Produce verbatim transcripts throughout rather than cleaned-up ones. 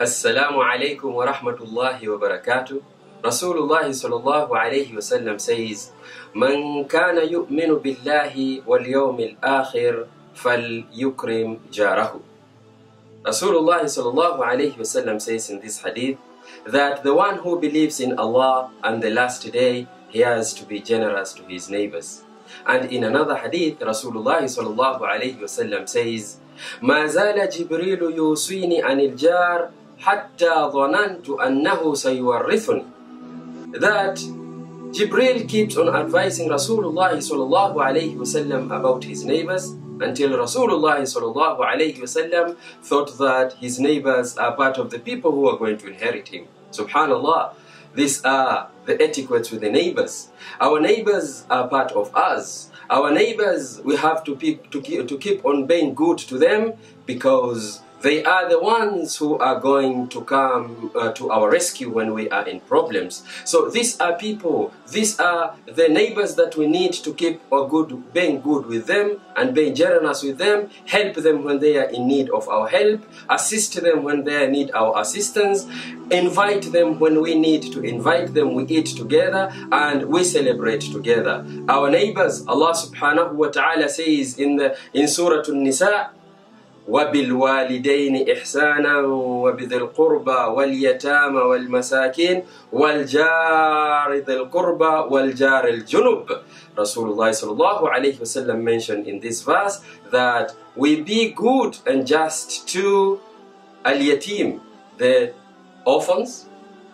Assalamu alaikum wa rahmatullahi wa barakatuh. Rasulullah sallallahu alayhi wa sallam says, Man kana yu'minu billahi wal yawmil akhir fal yukrim jarahu. Rasulullah sallallahu alayhi wa sallam says in this hadith that the one who believes in Allah and the last day, he has to be generous to his neighbors. And in another hadith, Rasulullah sallallahu alayhi wa sallam says, Ma zala Jibril yusini anil jar hatta dhanantu annahu sayuwarrithuni. That Jibril keeps on advising Rasulullah sallallahu alayhi wa sallam about his neighbors until Rasulullah sallallahu alayhi wa sallam thought that his neighbors are part of the people who are going to inherit him. Subhanallah. These are the etiquettes with the neighbors. Our neighbors are part of us. Our neighbors, we have to, pe to, keep, to keep on being good to them because they are the ones who are going to come uh, to our rescue when we are in problems. So these are people, these are the neighbors that we need to keep a good, being good with them and being generous with them, help them when they are in need of our help, assist them when they need our assistance, invite them when we need to invite them, we eat together and we celebrate together. Our neighbors, Allah subhanahu wa ta'ala says in, the, in Surah An-Nisa, وَبِالْوَالِدَيْنِ إِحْسَانًا وَبِذِي الْقُرْبَى وَالْيَتَامَى وَالْمَسَاكِينِ وَالْجَارِ ذِي الْقُرْبَى وَالْجَارِ الْجُنُبِ. Rasulullah sallallahu alayhi wa sallam mentioned in this verse that we be good and just to al-yatim, the orphans,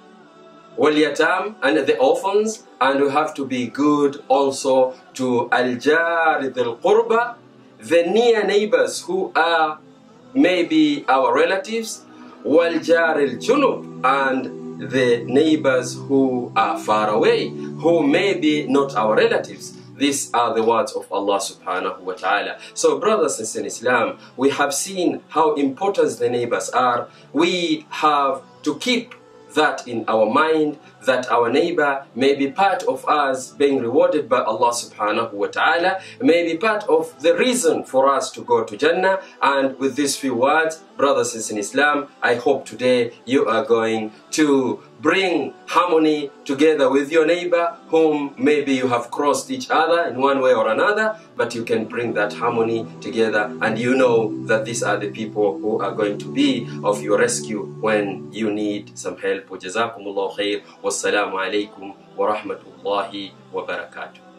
wal-yatam, and the orphans, and we have to be good also to al-jar dhil qurba, the near neighbors who are maybe our relatives, wal-jar al-junub, and the neighbors who are far away, who may be not our relatives. These are the words of Allah subhanahu wa ta'ala. So brothers and sisters in Islam, we have seen how important the neighbors are. We have to keep that in our mind, that our neighbor may be part of us being rewarded by Allah subhanahu wa ta'ala, may be part of the reason for us to go to Jannah. And with these few words, brothers and sisters in Islam, I hope today you are going to bring harmony together with your neighbor whom maybe you have crossed each other in one way or another, but you can bring that harmony together, and you know that these are the people who are going to be of your rescue when you need some help. Jazakumullahu khair. Wassalamu alaikum wa rahmatullahi wa barakatuh.